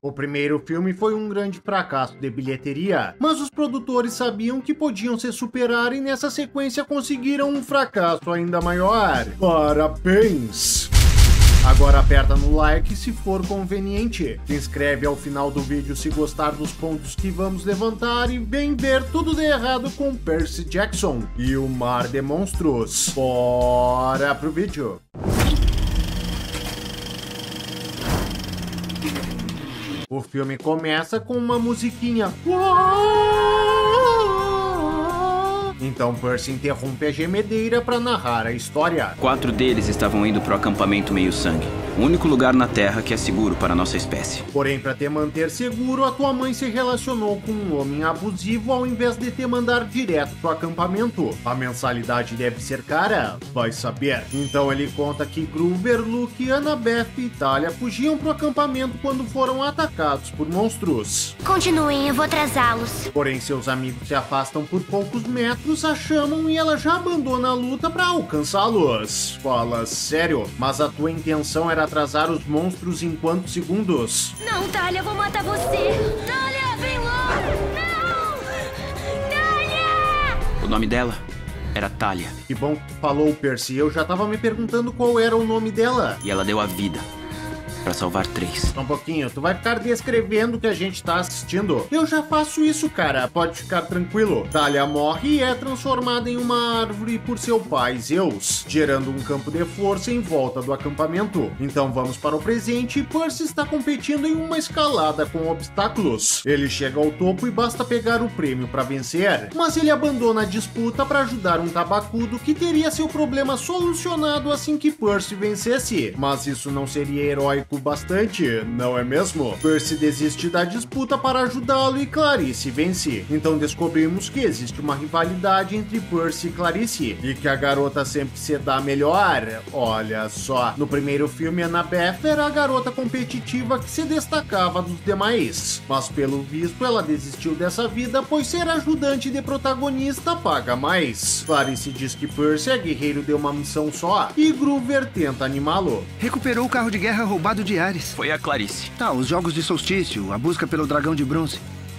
O primeiro filme foi um grande fracasso de bilheteria, mas os produtores sabiam que podiam se superar e nessa sequência conseguiram um fracasso ainda maior. Parabéns! Agora aperta no like se for conveniente, se inscreve ao final do vídeo se gostar dos pontos que vamos levantar e vem ver tudo de errado com Percy Jackson e o Mar de Monstros. Bora pro vídeo! O filme começa com uma musiquinha. Então Percy interrompe a gemedeira para narrar a história. 4 deles estavam indo pro acampamento meio-sangue, o único lugar na Terra que é seguro para nossa espécie. Porém, para te manter seguro, a tua mãe se relacionou com um homem abusivo ao invés de te mandar direto pro acampamento. A mensalidade deve ser cara? Vai saber. Então ele conta que Groover, Luke, Annabeth e Talia fugiam pro acampamento quando foram atacados por monstros. Continuem, eu vou atrasá-los. Porém, seus amigos se afastam por poucos metros, a chamam e ela já abandona a luta para alcançá-los. Fala sério, mas a tua intenção era atrasar os monstros em quantos segundos? Não, Talia, eu vou matar você. Talia, vem logo. Não! Talia! O nome dela era Talia. Que bom que tu falou, Percy. Eu já tava me perguntando qual era o nome dela. E ela deu a vida para salvar 3. Só um pouquinho, tu vai ficar descrevendo o que a gente tá assistindo. Eu já faço isso, cara, pode ficar tranquilo. Talia morre e é transformada em uma árvore por seu pai, Zeus, gerando um campo de força em volta do acampamento. Então vamos para o presente e Percy está competindo em uma escalada com obstáculos. Ele chega ao topo e basta pegar o prêmio para vencer, mas ele abandona a disputa para ajudar um tabacudo que teria seu problema solucionado assim que Percy vencesse. Mas isso não seria heróico bastante, não é mesmo? Percy desiste da disputa para ajudá-lo e Clarice vence. Então descobrimos que existe uma rivalidade entre Percy e Clarice e que a garota sempre se dá melhor. Olha só, no primeiro filme Annabeth era a garota competitiva que se destacava dos demais, mas pelo visto ela desistiu dessa vida, pois ser ajudante de protagonista paga mais. Clarice diz que Percy é guerreiro de uma missão só e Groover tenta animá-lo. Recuperou o carro de guerra roubado de Ares. Foi a Clarice. Tá, os jogos de solstício, a busca pelo dragão de bronze.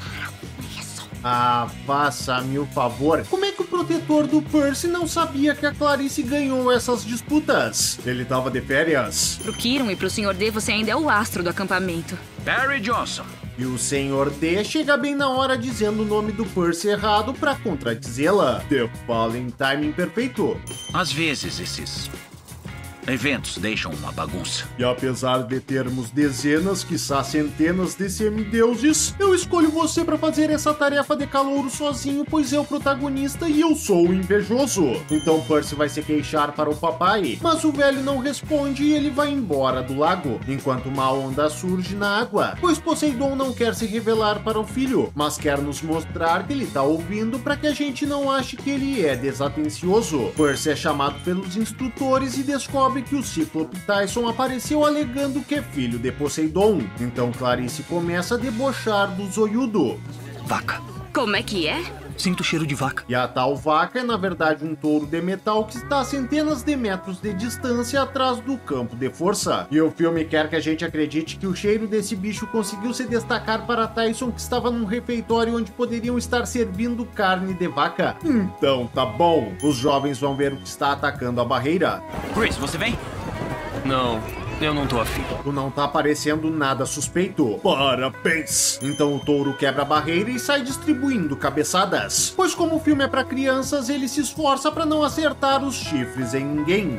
Ah, faça-me o favor. Como é que o protetor do Percy não sabia que a Clarice ganhou essas disputas? Ele tava de férias. Pro Kiron e pro Sr. D você ainda é o astro do acampamento. Barry Johnson. E o Sr. D chega bem na hora dizendo o nome do Percy errado pra contradizê-la. The Fallen Timing perfeito. Às vezes esses eventos deixam uma bagunça. E apesar de termos dezenas, quiçá centenas de semideuses, eu escolho você para fazer essa tarefa de calouro sozinho, pois é o protagonista e eu sou o invejoso. Então Percy vai se queixar para o papai, mas o velho não responde e ele vai embora do lago, enquanto uma onda surge na água, pois Poseidon não quer se revelar para o filho, mas quer nos mostrar que ele tá ouvindo para que a gente não ache que ele é desatencioso. Percy é chamado pelos instrutores e descobre que o Cíclope Tyson apareceu alegando que é filho de Poseidon. Então Clarice começa a debochar do zoiudo. Vaca. Como é que é? Sinto cheiro de vaca. E a tal vaca é na verdade um touro de metal que está a centenas de metros de distância atrás do campo de força. E o filme quer que a gente acredite que o cheiro desse bicho conseguiu se destacar para Tyson, que estava num refeitório onde poderiam estar servindo carne de vaca. Então tá bom, os jovens vão ver o que está atacando a barreira. Chris, você vem? Não, eu não tô afim. Tu não tá parecendo nada suspeito. Parabéns! Então o touro quebra a barreira e sai distribuindo cabeçadas. Pois como o filme é pra crianças, ele se esforça pra não acertar os chifres em ninguém.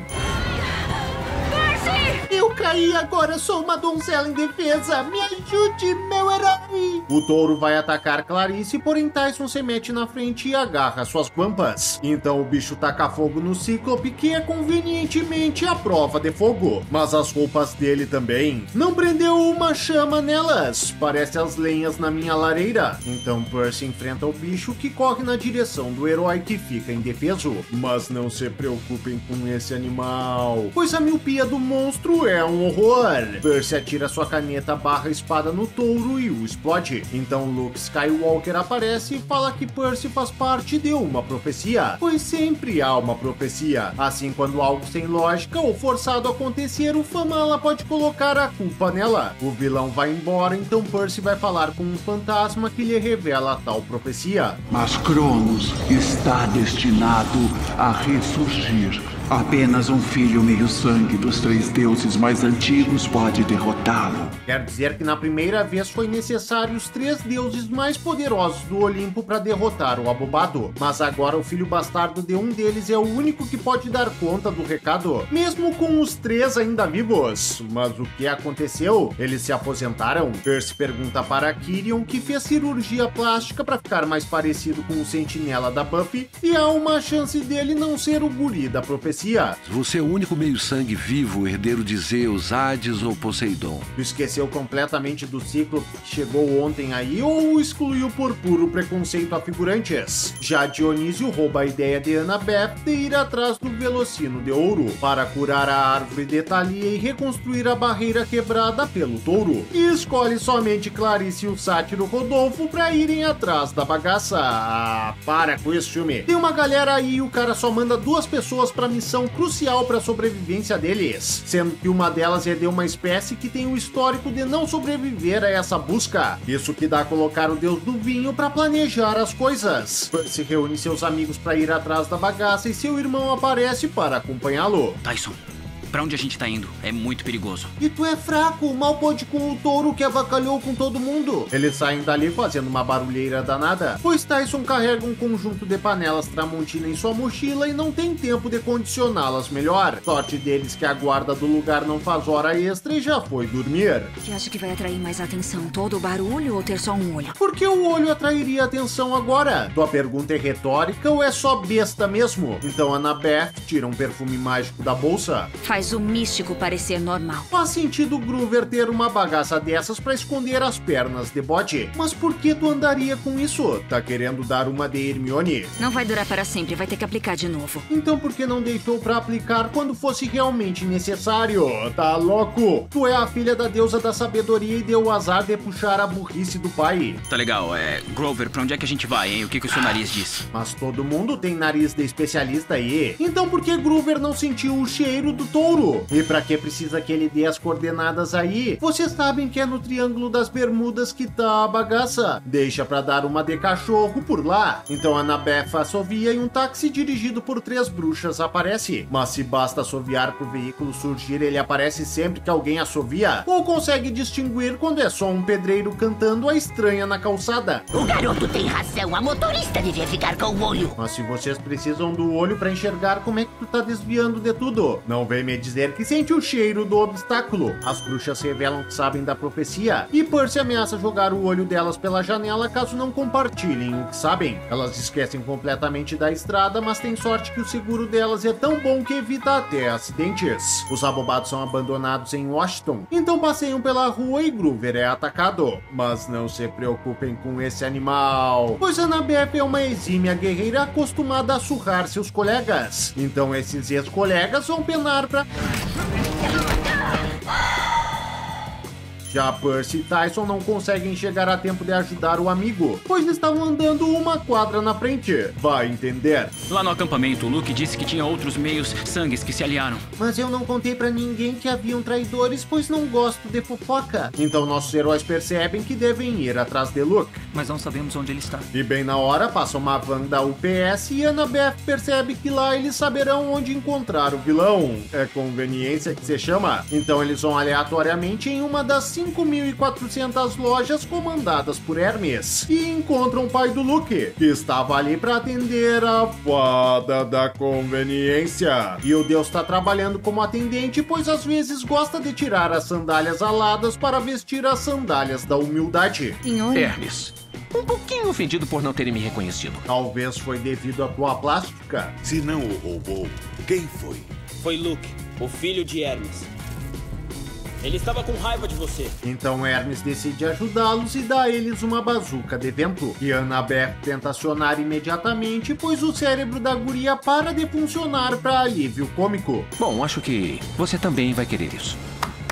Eu caí, agora sou uma donzela indefesa. Me ajude, meu herói! O touro vai atacar Clarice, porém Tyson se mete na frente e agarra suas guampas. Então o bicho taca fogo no Cíclope, que é convenientemente a prova de fogo. Mas as roupas dele também. Não prendeu uma chama nelas. Parece as lenhas na minha lareira. Então Percy enfrenta o bicho, que corre na direção do herói, que fica indefeso. Mas não se preocupem com esse animal, pois a miopia do monstro é um horror. Percy atira sua caneta barra espada no touro e o explode. Então Luke Skywalker aparece e fala que Percy faz parte de uma profecia, pois sempre há uma profecia. Assim, quando algo sem lógica ou forçado acontecer, o Famala pode colocar a culpa nela. O vilão vai embora, então Percy vai falar com um fantasma que lhe revela a tal profecia. Mas Cronos está destinado a ressurgir. Apenas um filho meio-sangue dos 3 deuses mais antigos pode derrotá-lo. Quer dizer que na primeira vez foi necessário os 3 deuses mais poderosos do Olimpo para derrotar o abobado. Mas agora o filho bastardo de um deles é o único que pode dar conta do recado, mesmo com os 3 ainda vivos. Mas o que aconteceu? Eles se aposentaram? Percy pergunta para Kyrion, que fez cirurgia plástica para ficar mais parecido com o sentinela da Buffy, e há uma chance dele não ser o guri da profecia. Você é o único meio-sangue vivo, herdeiro de Zeus, Hades ou Poseidon. Tu esqueceu completamente do Cíclope que chegou ontem aí ou o excluiu por puro preconceito a figurantes? Já Dionísio rouba a ideia de Annabeth de ir atrás do Velocino de Ouro para curar a árvore de Thalia e reconstruir a barreira quebrada pelo touro. E escolhe somente Clarice e o sátiro Rodolfo para irem atrás da bagaça. Ah, para com esse filme. Tem uma galera aí e o cara só manda 2 pessoas pra missão crucial para a sobrevivência deles, sendo que uma delas é de uma espécie que tem o histórico de não sobreviver a essa busca. Isso que dá a colocar o deus do vinho para planejar as coisas. Percy reúne seus amigos para ir atrás da bagaça e seu irmão aparece para acompanhá-lo. Tyson, pra onde a gente tá indo? É muito perigoso. E tu é fraco, mal pode com o touro que avacalhou com todo mundo. Eles saem dali fazendo uma barulheira danada, pois Tyson carrega um conjunto de panelas Tramontina em sua mochila e não tem tempo de condicioná-las melhor. Sorte deles que a guarda do lugar não faz hora extra e já foi dormir. Você acha que vai atrair mais atenção? Todo o barulho ou ter só um olho? Por que o olho atrairia atenção agora? Tua pergunta é retórica ou é só besta mesmo? Então Annabeth tira um perfume mágico da bolsa. Faz o místico parecer normal. Faz sentido Groover ter uma bagaça dessas pra esconder as pernas de bode. Mas por que tu andaria com isso? Tá querendo dar uma de Hermione? Não vai durar para sempre, vai ter que aplicar de novo. Então por que não deixou pra aplicar quando fosse realmente necessário? Tá louco? Tu é a filha da deusa da sabedoria e deu o azar de puxar a burrice do pai. Tá legal, Grover, pra onde é que a gente vai, hein? O que o seu nariz diz? Mas todo mundo tem nariz de especialista aí. Então por que Groover não sentiu o cheiro do touro? E pra que precisa que ele dê as coordenadas aí? Vocês sabem que é no Triângulo das Bermudas que tá a bagaça. Deixa pra dar uma de cachorro por lá. Então Annabeth assovia e um táxi dirigido por 3 bruxas aparece. Mas se basta assoviar pro veículo surgir, ele aparece sempre que alguém assovia? Ou consegue distinguir quando é só um pedreiro cantando a estranha na calçada? O garoto tem razão, a motorista devia ficar com o olho. Mas se vocês precisam do olho pra enxergar, como é que tu tá desviando de tudo? Não vem me dizer que sente o cheiro do obstáculo. As bruxas revelam que sabem da profecia e Percy ameaça jogar o olho delas pela janela caso não compartilhem o que sabem. Elas esquecem completamente da estrada, mas tem sorte que o seguro delas é tão bom que evita até acidentes. Os abobados são abandonados em Washington, então passeiam pela rua e Groover é atacado. Mas não se preocupem com esse animal, pois Annabeth é uma exímia guerreira acostumada a surrar seus colegas. Então esses ex-colegas vão penar pra... Já Percy e Tyson não conseguem chegar a tempo de ajudar o amigo, pois estavam andando uma quadra na frente. Vai entender. Lá no acampamento, o Luke disse que tinha outros meios-sangues que se aliaram. Mas eu não contei pra ninguém que haviam traidores, pois não gosto de fofoca. Então nossos heróis percebem que devem ir atrás de Luke. Mas não sabemos onde ele está. E bem na hora, passa uma van da UPS e Annabeth percebe que lá eles saberão onde encontrar o vilão. É conveniência que se chama. Então eles vão aleatoriamente em uma das 5.400 lojas comandadas por Hermes e encontram o pai do Luke, que estava ali para atender a fada da conveniência. E o deus está trabalhando como atendente, pois às vezes gosta de tirar as sandálias aladas para vestir as sandálias da humildade. Senhor... Hermes, um pouquinho ofendido por não terem me reconhecido. Talvez foi devido à tua plástica. Se não o roubou, quem foi? Foi Luke, o filho de Hermes. Ele estava com raiva de você. Então Hermes decide ajudá-los e dá a eles uma bazuca de vento. E Annabeth tenta acionar imediatamente, pois o cérebro da guria para de funcionar para alívio cômico. Bom, acho que você também vai querer isso.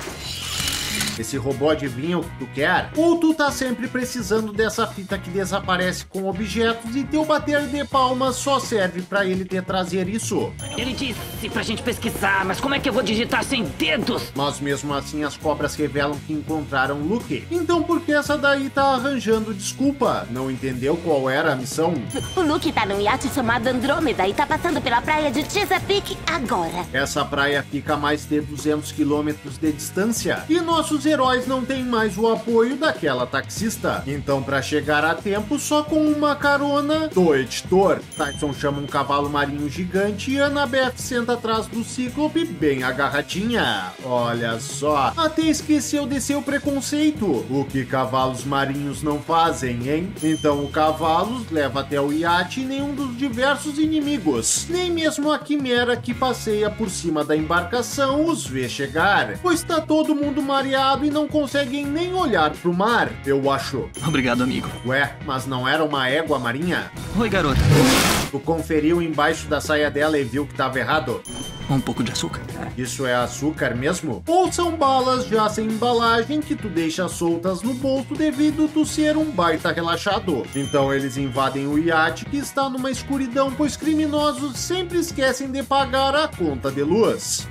Esse robô adivinha o que tu quer? Ou tu tá sempre precisando dessa fita que desaparece com objetos e teu bater de palmas só serve pra ele te trazer isso? Ele disse pra gente pesquisar, mas como é que eu vou digitar sem dedos? Mas mesmo assim as cobras revelam que encontraram Luke. Então por que essa daí tá arranjando desculpa? Não entendeu qual era a missão? O Luke tá num iate chamado Andrômeda e tá passando pela praia de Chesapeake agora. Essa praia fica a mais de 200 quilômetros de distância e nossos heróis não têm mais o apoio daquela taxista. Então pra chegar a tempo só com uma carona do editor, Tyson chama um cavalo marinho gigante e Annabeth senta atrás do Cíclope bem agarradinha. Olha só, até esqueceu de seu preconceito. O que cavalos marinhos não fazem, hein? Então o cavalo os leva até o iate e nenhum dos diversos inimigos, nem mesmo a quimera que passeia por cima da embarcação os vê chegar, pois tá todo mundo mareado e não conseguem nem olhar pro mar, eu acho. Obrigado, amigo. Ué, mas não era uma égua marinha? Oi, garota. Tu conferiu embaixo da saia dela e viu que tava errado? Um pouco de açúcar. Isso é açúcar mesmo? Ou são balas já sem embalagem que tu deixa soltas no bolso devido tu ser um baita relaxado? Então eles invadem o iate que está numa escuridão, pois criminosos sempre esquecem de pagar a conta de luz.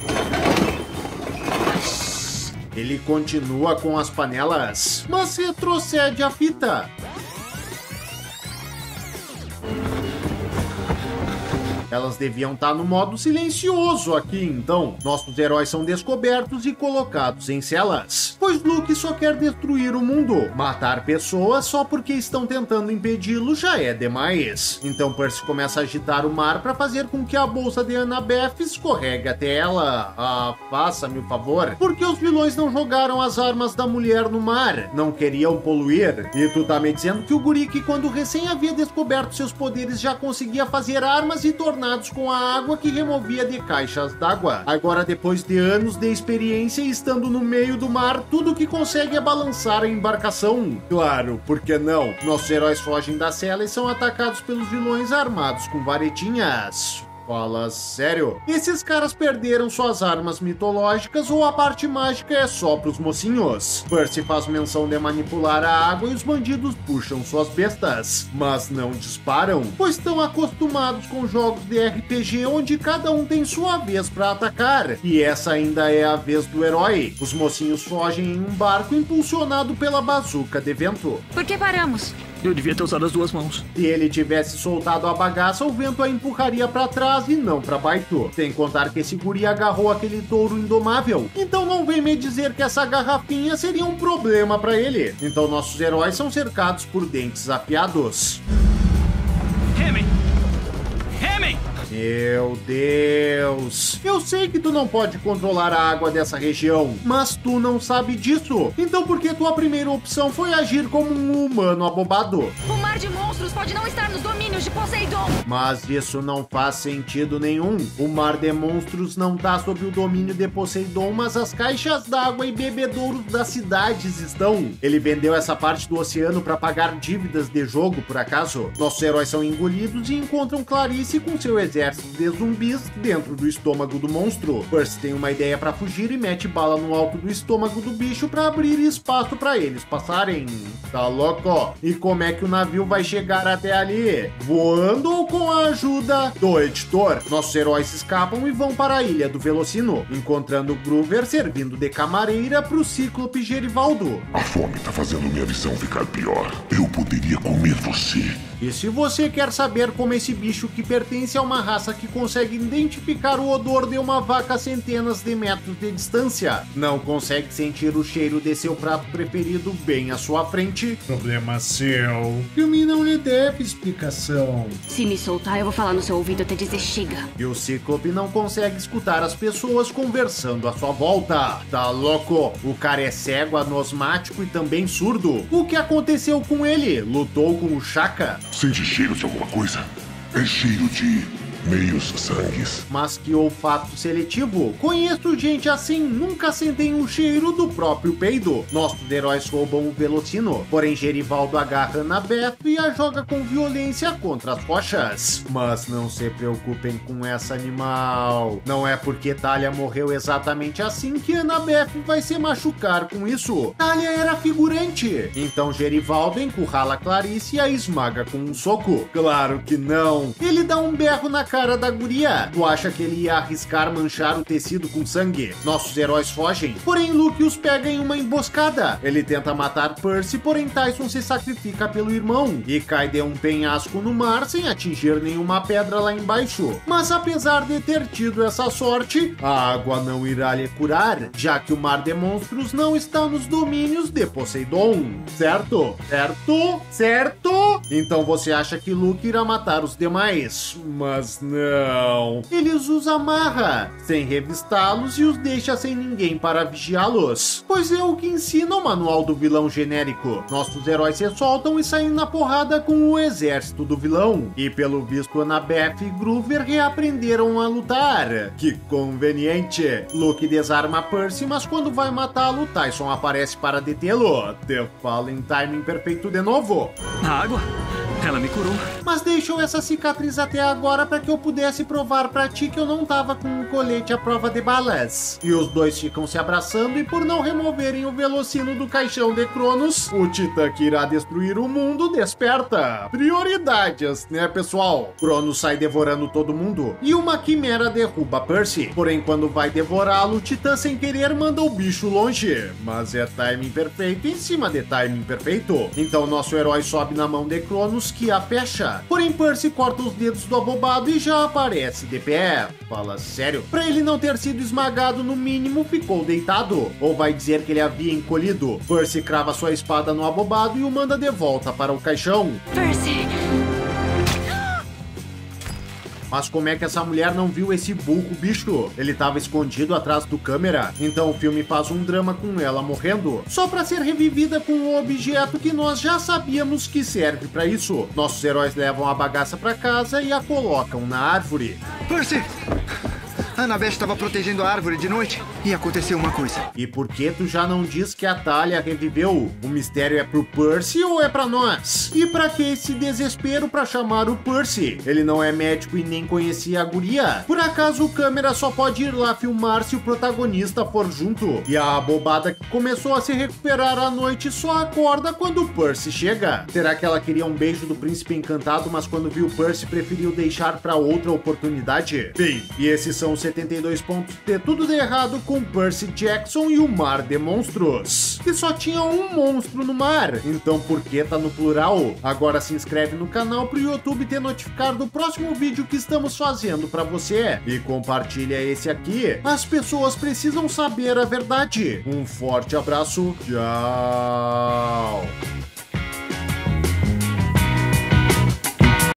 Ele continua com as panelas, mas retrocede a fita. Elas deviam estar no modo silencioso aqui, então. Nossos heróis são descobertos e colocados em celas, pois Luke só quer destruir o mundo. Matar pessoas só porque estão tentando impedi-lo já é demais. Então Percy começa a agitar o mar para fazer com que a bolsa de Annabeth escorregue até ela. Faça-me o favor, porque os vilões não jogaram as armas da mulher no mar. Não queriam poluir. E tu tá me dizendo que o guri que quando recém havia descoberto seus poderes já conseguia fazer armas e tornar com a água que removia de caixas d'água. Agora, depois de anos de experiência e estando no meio do mar, tudo que consegue é balançar a embarcação. Claro, por que não? Nossos heróis fogem da cela e são atacados pelos vilões armados com varetinhas. Fala sério? Esses caras perderam suas armas mitológicas ou a parte mágica é só pros mocinhos? Percy faz menção de manipular a água e os bandidos puxam suas bestas, mas não disparam, pois estão acostumados com jogos de RPG onde cada um tem sua vez pra atacar, e essa ainda é a vez do herói. Os mocinhos fogem em um barco impulsionado pela bazuca de vento. Por que paramos? Eu devia ter usado as duas mãos. Se ele tivesse soltado a bagaça, o vento a empurraria pra trás e não pra baixo. Sem contar que esse guri agarrou aquele touro indomável. Então não vem me dizer que essa garrafinha seria um problema pra ele. Então nossos heróis são cercados por dentes afiados. Heming! Heming! Meu Deus! Eu sei que tu não pode controlar a água dessa região, mas tu não sabe disso. Então por que tua primeira opção foi agir como um humano abobado? O mar de monstros pode não estar nos domínios de Poseidon. Mas isso não faz sentido nenhum. O mar de monstros não tá sob o domínio de Poseidon, mas as caixas d'água e bebedouros das cidades estão. Ele vendeu essa parte do oceano para pagar dívidas de jogo, por acaso? Nossos heróis são engolidos e encontram Clarice com seu exército de zumbis dentro do estômago do monstro. Percy tem uma ideia para fugir e mete bala no alto do estômago do bicho para abrir espaço para eles passarem. Tá louco? E como é que o navio vai chegar até ali? Voando ou com a ajuda do editor? Nossos heróis escapam e vão para a ilha do Velocino, encontrando Groover servindo de camareira pro Cíclope Gerivaldo. A fome tá fazendo minha visão ficar pior. Eu poderia comer você. E se você quer saber como esse bicho que pertence a uma raça que consegue identificar o odor de uma vaca a centenas de metros de distância, não consegue sentir o cheiro de seu prato preferido bem à sua frente, problema seu. Filme não lhe deve explicação. Se me soltar, eu vou falar no seu ouvido até dizer chega. E o Cíclope não consegue escutar as pessoas conversando à sua volta. Tá louco? O cara é cego, anosmático e também surdo. O que aconteceu com ele? Lutou com o Shaka? Sente cheiro de alguma coisa? É cheiro de meios-sangues. Mas que olfato seletivo. Conheço gente assim, nunca sentem o cheiro do próprio peido. Nossos heróis roubam o Velocino, porém Gerivaldo agarra Annabeth e a joga com violência contra as rochas. Mas não se preocupem com essa animal. Não é porque Talia morreu exatamente assim que Annabeth vai se machucar com isso. Talia era figurante. Então Gerivaldo encurrala Clarice e a esmaga com um soco. Claro que não. Ele dá um berro na cara da guria. Tu acha que ele ia arriscar manchar o tecido com sangue? Nossos heróis fogem, porém Luke os pega em uma emboscada. Ele tenta matar Percy, porém Tyson se sacrifica pelo irmão e cai de um penhasco no mar sem atingir nenhuma pedra lá embaixo. Mas apesar de ter tido essa sorte, a água não irá lhe curar, já que o mar de monstros não está nos domínios de Poseidon. Certo? Certo? Certo? Então você acha que Luke irá matar os demais? Mas não. Ele os amarra, sem revistá-los, e os deixa sem ninguém para vigiá-los. Pois é o que ensina o manual do vilão genérico. Nossos heróis se soltam e saem na porrada com o exército do vilão. E pelo visto Annabeth e Groover reaprenderam a lutar. Que conveniente. Luke desarma Percy, mas quando vai matá-lo, Tyson aparece para detê-lo. Te falo em timing perfeito de novo. A água? Ela me curou. Mas deixou essa cicatriz até agora para que eu pudesse provar pra ti que eu não tava com um colete à prova de balas. E os dois ficam se abraçando, e por não removerem o Velocino do caixão de Cronos, o Titã que irá destruir o mundo desperta. Prioridades, né, pessoal? Cronos sai devorando todo mundo e uma quimera derruba Percy. Porém, quando vai devorá-lo, o Titã sem querer manda o bicho longe. Mas é timing perfeito em cima de timing perfeito. Então nosso herói sobe na mão de Cronos, que a fecha. Porém, Percy corta os dedos do abobado e já aparece de pé. Fala sério? Pra ele não ter sido esmagado, no mínimo ficou deitado. Ou vai dizer que ele havia encolhido? Percy crava sua espada no abobado e o manda de volta para o caixão. Percy! Mas como é que essa mulher não viu esse burro bicho? Ele tava escondido atrás do câmera. Então o filme faz um drama com ela morrendo, só pra ser revivida com um objeto que nós já sabíamos que serve pra isso. Nossos heróis levam a bagaça pra casa e a colocam na árvore. Percy! A Annabeth estava protegendo a árvore de noite e aconteceu uma coisa. E por que tu já não diz que a Talia reviveu? O mistério é pro Percy ou é pra nós? E pra que esse desespero pra chamar o Percy? Ele não é médico e nem conhecia a guria? Por acaso o câmera só pode ir lá filmar se o protagonista for junto? E a abobada que começou a se recuperar à noite só acorda quando o Percy chega? Será que ela queria um beijo do príncipe encantado, mas quando viu o Percy preferiu deixar pra outra oportunidade? Bem, e esses são os 72 pontos de tudo de errado com Percy Jackson e o Mar de Monstros. E só tinha um monstro no mar, então por que tá no plural? Agora se inscreve no canal pro YouTube te notificar do próximo vídeo que estamos fazendo pra você. E compartilha esse aqui. As pessoas precisam saber a verdade. Um forte abraço. Tchau.